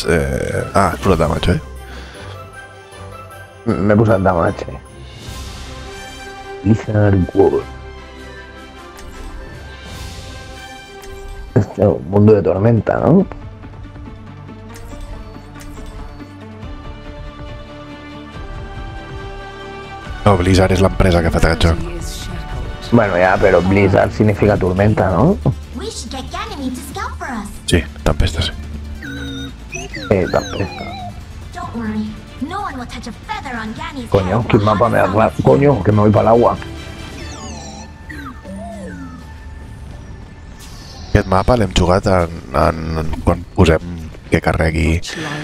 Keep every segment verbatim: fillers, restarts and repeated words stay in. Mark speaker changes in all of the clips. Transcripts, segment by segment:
Speaker 1: Eh... Ah, has posat damage, eh?
Speaker 2: M'he posat damage. Blizzard World. Este un mundo de tormenta, ¿no?
Speaker 1: No, Blizzard és l'empresa que ha fet aquest joc.
Speaker 2: Bueno, ja, però Blizzard significa tormenta, ¿no?
Speaker 1: Sí, tempesta, sí.
Speaker 2: Eh, tempesta. Coño, quin mapa me da... Coño, que me voy para el agua.
Speaker 1: Aquest mapa l'hem jugat en, en, quan posem que carregui.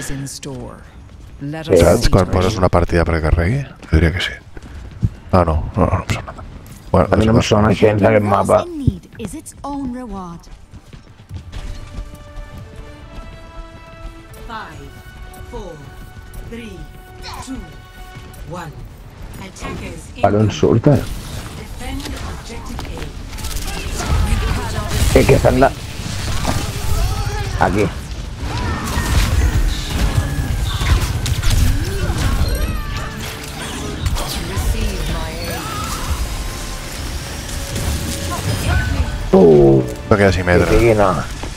Speaker 1: Saps? Quan poses una partida perquè carregui? Jo diria que sí. Ah, no, no, no em sona. Bueno,
Speaker 2: a mi no em sona gens aquest mapa. Per on surt, eh? Eh, que s'han de... Aquí. Uh,
Speaker 1: no queda simetre.
Speaker 2: Sí, no.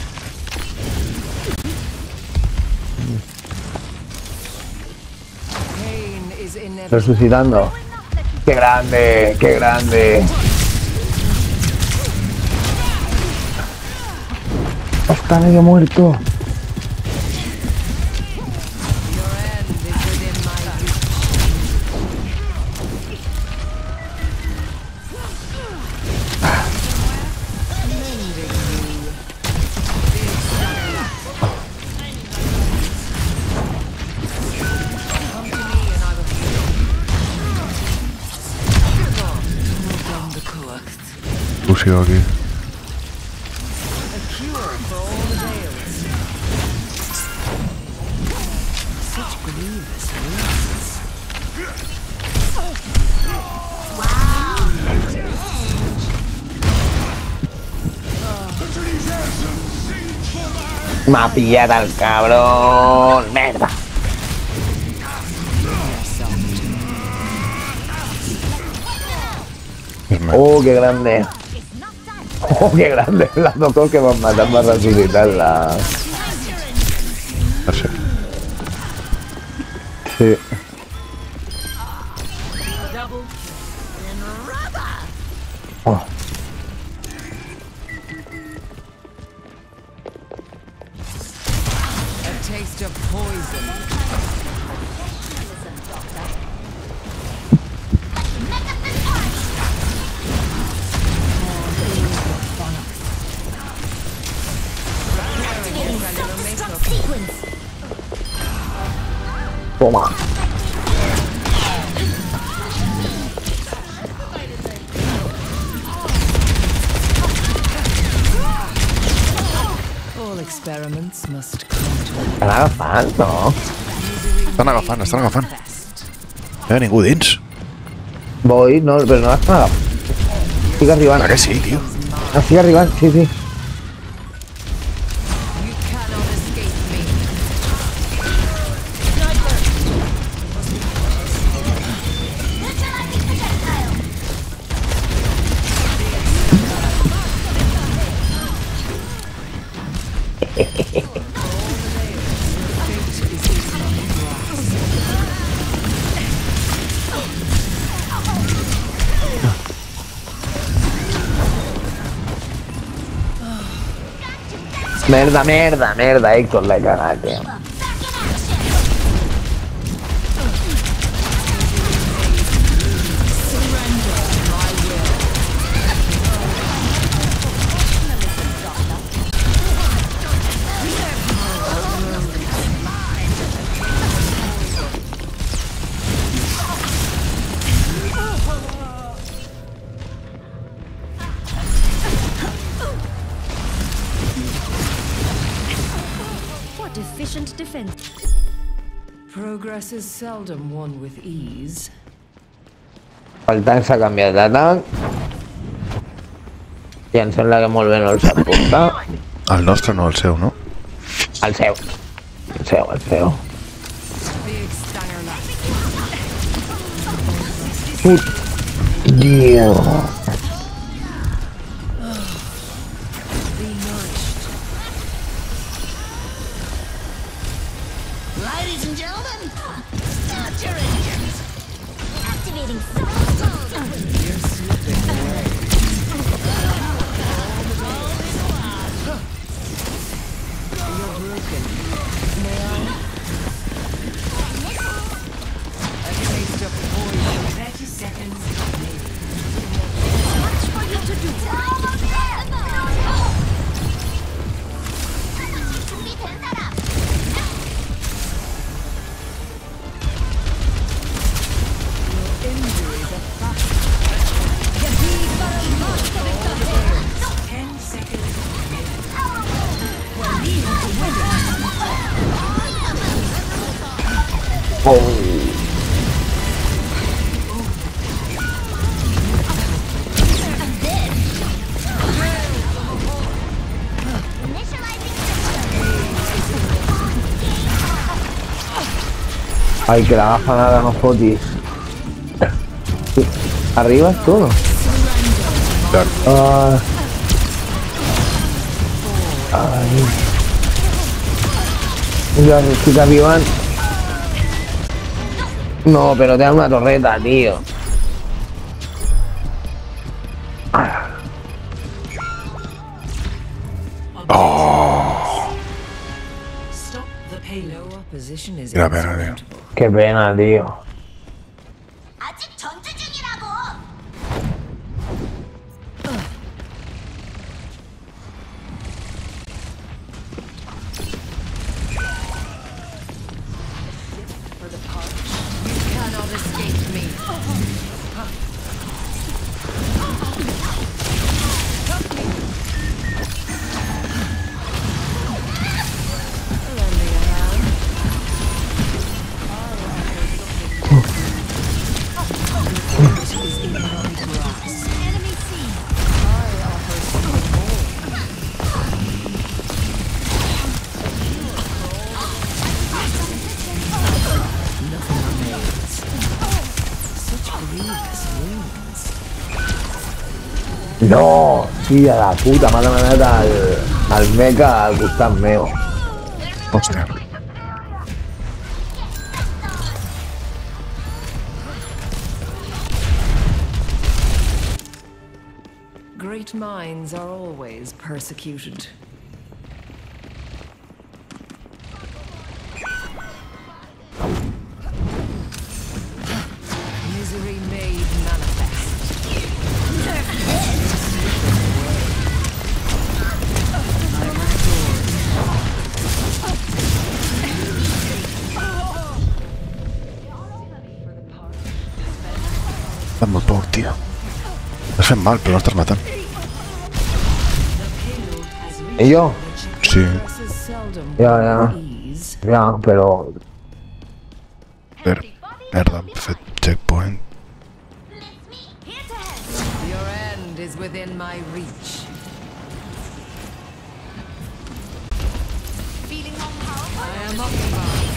Speaker 2: Resucitando. ¡Qué grande! ¡Qué grande! Está medio muerto.
Speaker 1: Fusió aquí.
Speaker 2: Me ha pillado al cabrón. Mierda. Oh, qué grande. Oh, qué grande. La tocó que van a matar para resucitarla. Sí. Oh. Toma. Estan agafant, no?
Speaker 1: Estan agafant, estan agafant. No hi ha ningú dins.
Speaker 2: Voy, no, però no l'estan agafant. Estic arribant.
Speaker 1: Ah, que sí, tio.
Speaker 2: Estic arribant, sí, sí. Merda, merda, merda, Héctor, la he cagat, tio.
Speaker 3: Efficient defense. Progress is seldom won with ease.
Speaker 2: El tanc s'ha canviat de tanc. I em sembla que molt bé no el sap portar.
Speaker 1: El nostre no, el seu, no?
Speaker 2: El seu. Feo, es feo.
Speaker 3: Big stanger left.
Speaker 2: Dios.
Speaker 3: Be nourished.
Speaker 4: Ladies and gentlemen, start your engines. Activating soul mode.
Speaker 3: You're slipping away. You're broken. May I? A taste of poison. Thirty seconds.
Speaker 4: Much for you to do. 준비된 사람.
Speaker 3: Injuries are fast. Ten seconds.
Speaker 2: Oh. Ay, que la gafa nada no fotis. Arriba es todo.
Speaker 1: Claro.
Speaker 2: Ah. Ay. Las chicas vivan. No, pero te dan una torreta, tío.
Speaker 3: Stop the payload. Opposition is
Speaker 1: Mira, mira, mira.
Speaker 3: insurmountable.
Speaker 2: Qué pena, tío.
Speaker 4: 아직 전투 중이라고.
Speaker 3: You cannot escape me.
Speaker 4: Enemy seen.
Speaker 2: No, sí, a la puta, mala manera al, al mecha, al Gustav Meo.
Speaker 1: Hostia.
Speaker 3: Great minds are always persecuted. Misery made manifest.
Speaker 1: Dando por, tío. Me hacen mal, pero no estás matando.
Speaker 2: ¿Y yo?
Speaker 1: Sí.
Speaker 3: Progress is seldom
Speaker 2: Ya, ya.
Speaker 3: with ease.
Speaker 2: Ya, pero...
Speaker 1: Ver. Mierda, perfect checkpoint.
Speaker 4: Here to help.
Speaker 3: Your end is within my reach.
Speaker 4: Feeling more powerful.
Speaker 3: I am occupied.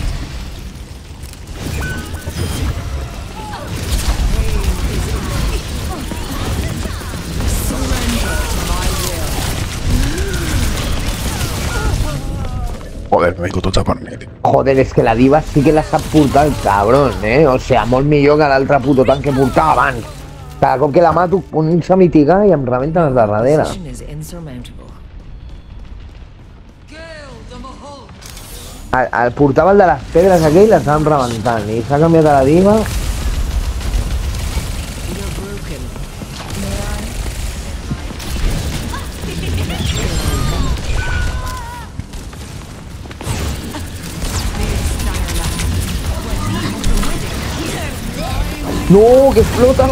Speaker 1: Joder, me digo tota per mi, tio.
Speaker 2: Joder, és que la diva sí que la sap portar el cabron, eh? O sea, molt millor que l'altre puto tanc que portava abans. Cada cop que la mato, comença a mitigar i em rebenten les de darrere.
Speaker 3: Position is insurmountable.
Speaker 2: El, el portava el de les pedres aquell i l'estàvem rebentant. I s'ha canviat a la diva.
Speaker 3: You're broken.
Speaker 2: No, que explota.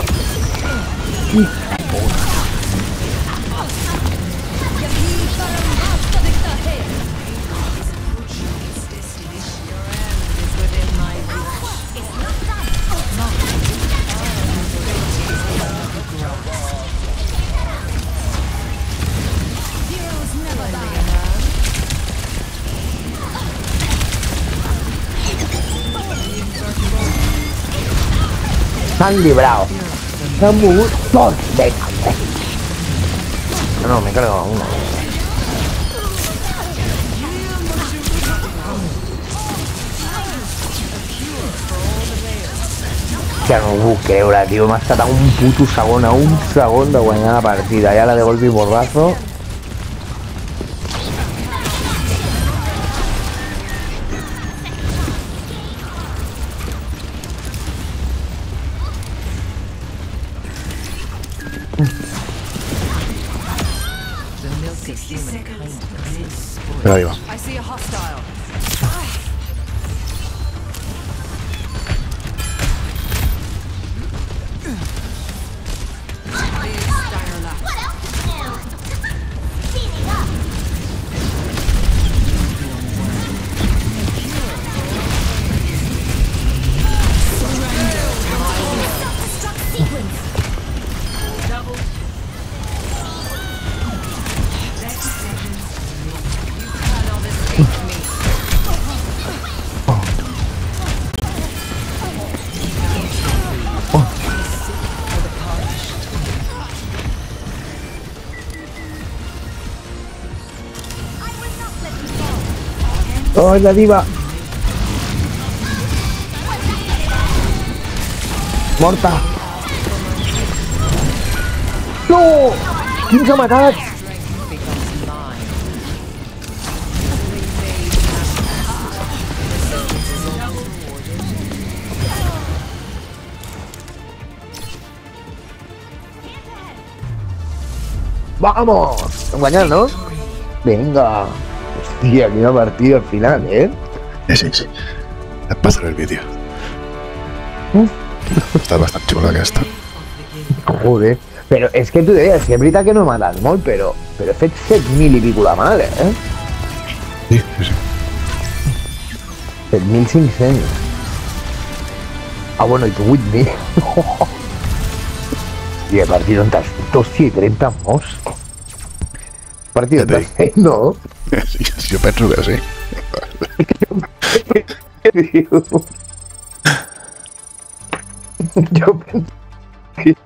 Speaker 2: S'han librado. S'han mogut tots. Venga, hombre. No, me cargo una. Que no ho puc creure, tio. M'ha estat a un puto segon, a un segon de guanyar la partida. Ja la de golpe i borrazo.
Speaker 1: Pero ahí va.
Speaker 3: I see a hostile.
Speaker 4: What else to do? Speeding up. Self-destruct sequence.
Speaker 2: Oh, es la diva. Morta. No! Quin s'ha matat? ¡Vamos! Hem guanyat, no? Venga. Hostia, quina partida al final, eh?
Speaker 1: Sí, sí, sí. Et passaré el vídeo.
Speaker 2: Mm.
Speaker 1: Està bastant xula aquesta.
Speaker 2: Joder. Però és que tu deies, que és veritat que no he matat molt, però, però he fet set mil i pico la mal, eh?
Speaker 1: Sí, sí, sí.
Speaker 2: set mil cinc-cents. Ah, bueno, i tu vuit mil. I a partir d'on t'has fet, hòstia, i trenta morts. A partir d'on t'has fet, no?
Speaker 1: Sí, jo penso que sí.
Speaker 2: Jo penso que